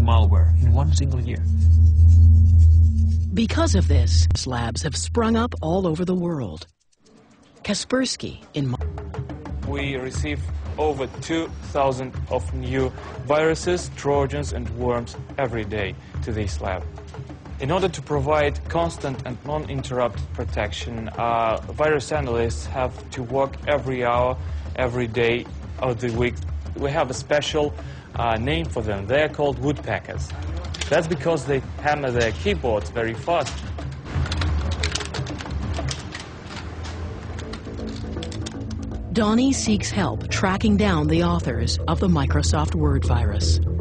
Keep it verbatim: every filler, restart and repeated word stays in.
malware in one single year. Because of this, labs have sprung up all over the world. Kaspersky in We receive over two thousand of new viruses, trojans and worms every day to this lab. In order to provide constant and non-interrupted protection, uh, virus analysts have to work every hour, every day of the week. We have a special uh, name for them. They are called woodpeckers. That's because they hammer their keyboards very fast. Donnie seeks help tracking down the authors of the Microsoft Word virus.